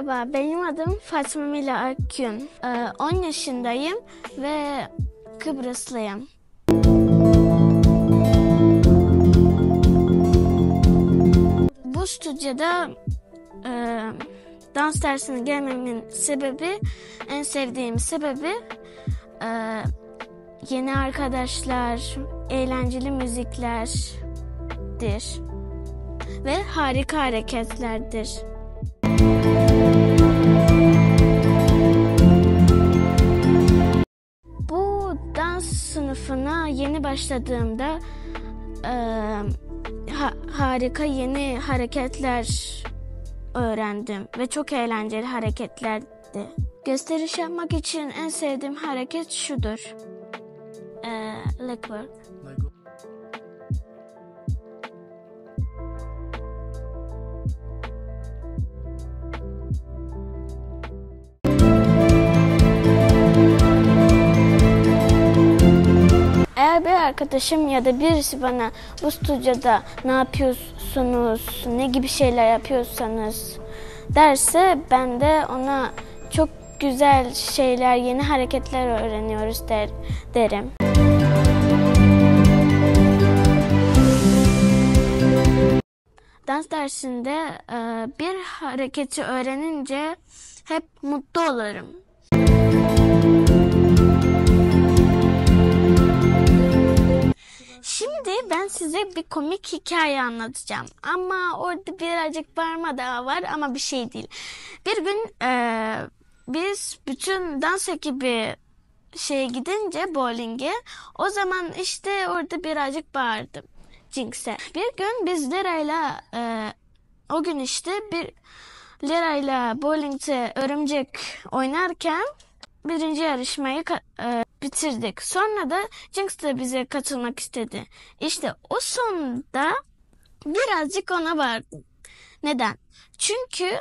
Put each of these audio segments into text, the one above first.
Merhaba, benim adım Fatma Mila Akgün. 10 yaşındayım ve Kıbrıslıyım. Bu stüdyoda dans dersine gelmemin sebebi, en sevdiğim sebebi yeni arkadaşlar, eğlenceli müziklerdir ve harika hareketlerdir. Bu dans sınıfına yeni başladığımda harika yeni hareketler öğrendim ve çok eğlenceli hareketlerdi. Gösteriş yapmak için en sevdiğim hareket şudur. Leg work. Eğer bir arkadaşım ya da birisi bana bu stüdyoda ne yapıyorsunuz, ne gibi şeyler yapıyorsanız derse ben de ona çok güzel şeyler, yeni hareketler öğreniyoruz derim. Dans dersinde bir hareketi öğrenince hep mutlu olurum. Şimdi ben size bir komik hikaye anlatacağım. Ama orada birazcık bağırma da var ama bir şey değil. Bir gün biz bütün dans ekibi gidince bowling'e, o zaman işte orada birazcık bağırdım Jinx'e. Bir gün biz Lera'yla o gün işte Lera'yla bowling'te örümcek oynarken birinci yarışmayı bitirdik. Sonra da Jinx de bize katılmak istedi. İşte o sonunda birazcık ona bağırdım. Neden? Çünkü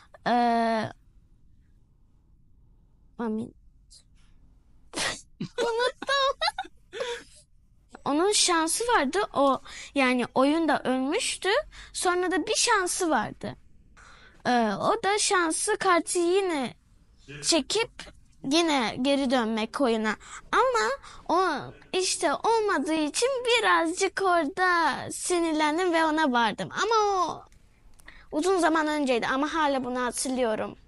unuttum. Onun şansı vardı. Yani oyunda ölmüştü. Sonra da bir şansı vardı. O da şansı kartı yine çekip yine geri dönmek oyuna. Ama o işte olmadığı için birazcık orada sinirlendim ve ona bağırdım. Ama o uzun zaman önceydi ama hala bunu hatırlıyorum.